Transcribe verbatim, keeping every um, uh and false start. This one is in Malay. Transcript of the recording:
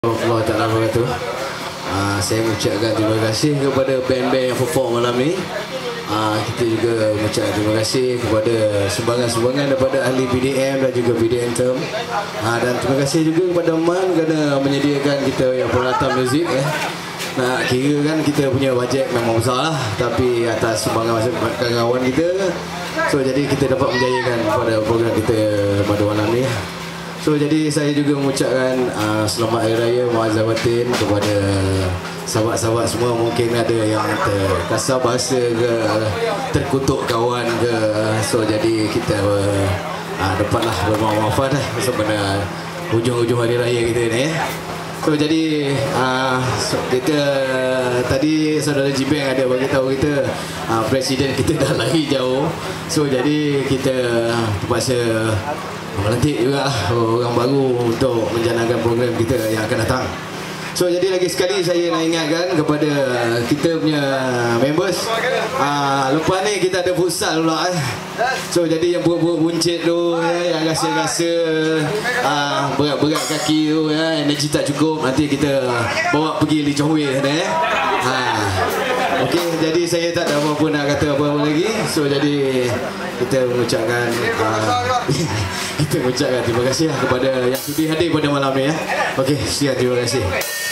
Allah Ta'ala wabarakatuh. uh, Saya mengucapkan terima kasih kepada band-band yang perform malam ni. uh, Kita juga mengucapkan terima kasih kepada sumbangan-sumbangan daripada ahli P D M dan juga P D M Term. uh, Dan terima kasih juga kepada Man kerana menyediakan kita yang peralatan muzik eh. Nak kira kan kita punya bajet memang besar lah, tapi atas sumbangan kawan-kawan kita, so jadi kita dapat menjayakan pada program kita pada malam ni. So jadi saya juga mengucapkan uh, selamat Hari Raya Muazzam Batin kepada sahabat-sahabat semua. Mungkin ada yang terkasar bahasa ke, terkutuk kawan ke. So jadi kita uh, uh, dapatlah bermaaf-maafan lah sebenarnya hujung-hujung Hari Raya kita ni eh. So jadi uh, so, kita tadi saudara Jibeng ada bagi tahu kita uh, presiden kita dah lari jauh. So jadi kita terpaksa melantik juga orang baru untuk menjalankan program kita yang akan datang. So jadi lagi sekali saya nak ingatkan kepada kita punya members, uh, lepas ni kita ada futsal pula eh. So jadi yang buruk-buruk buncit tu eh, yang rasa-rasa uh, berat-berat kaki tu eh, energi tak cukup, nanti kita bawa pergi Lee Chong Wei sana eh. Ha. Okey, jadi saya tak ada apa-apa nak kata apa-apa lagi. So jadi kita mengucapkan uh, kita mengucapkan terima kasih lah kepada yang sudi hadir pada malam ni ya. Okey, sekian, terima kasih.